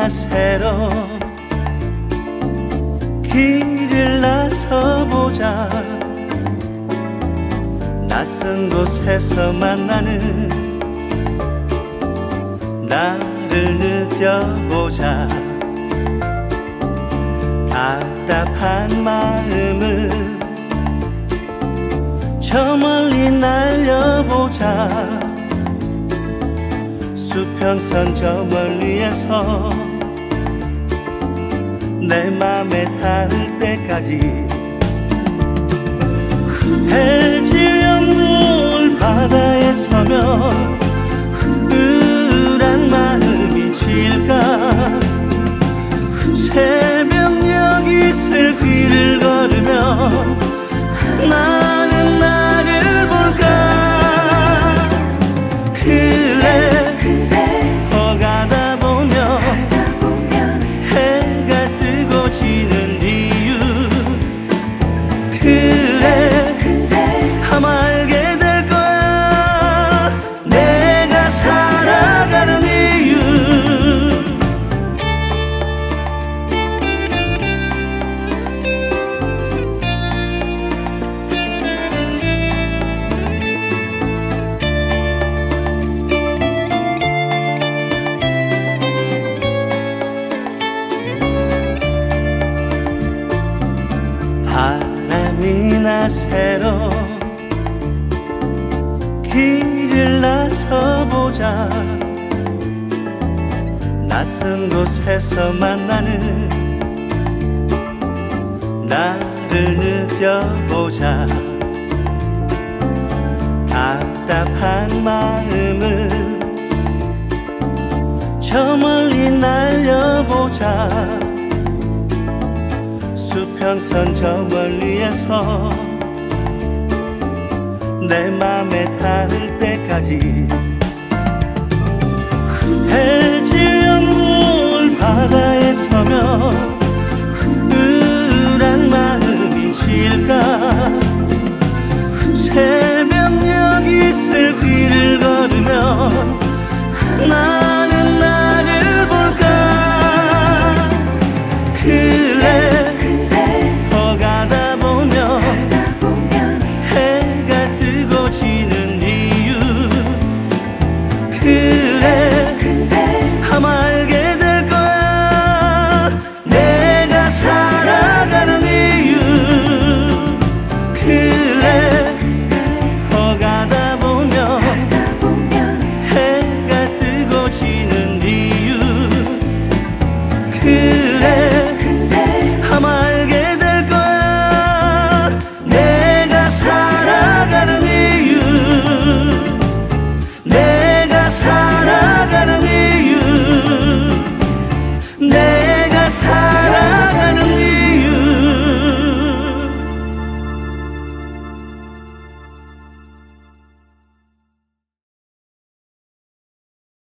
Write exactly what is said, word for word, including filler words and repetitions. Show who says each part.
Speaker 1: 새로 길을 나서보자. 낯선 곳에서 만나는 나를 느껴보자. 답답한 마음을 저 멀리 날려보자. 수평선 저 멀리에서 내 맘에 닿을 때까지 해질녘 노을 바다에 서면 우울한 마음이 질까. 새벽녘 이슬 위를 걸으며 나는 나를 볼까. 그래, 그래 더 가다 보면, 가다 보면 해가 뜨고 지는 이유. 그래, 그래 아마 알게 될 거야. 내가 살아가는 이유. 바람이나 새로 길을 나서보자. 낯선 곳에서 만나는 나를 느껴보자. 답답한 마음을 저 멀리 날려보자. 수평선 저 멀리에서 내 맘에 닿을 때까지 해질녘 노을 바다에 서면 우울한 마음이 질까. 새벽녘 이슬 위를 걸으면 나